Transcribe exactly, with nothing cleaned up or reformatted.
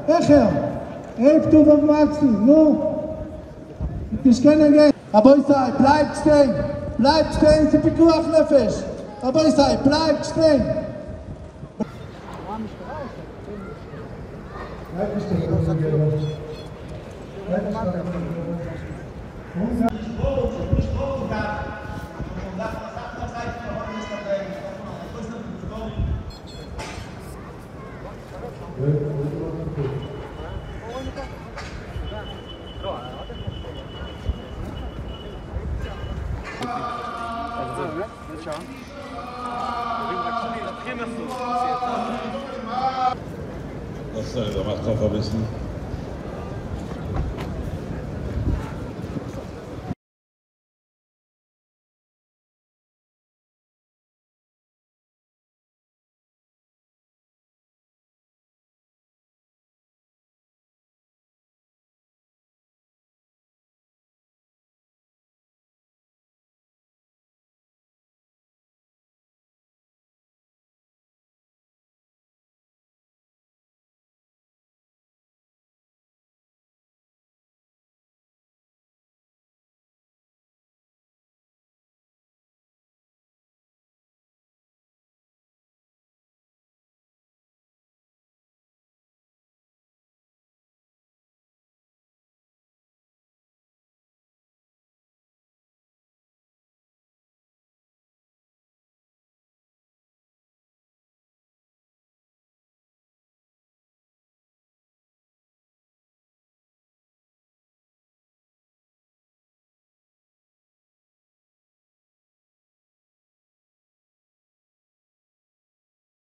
Echer, help to the Maxi, no? Ich kann gehen. Aber ich sage, bleibt stehen. Bleibt stehen, Sie Pikuach Nefesh. Aber ich sage, bleibt stehen. Bleibt stehen. Das macht drauf ein bisschen.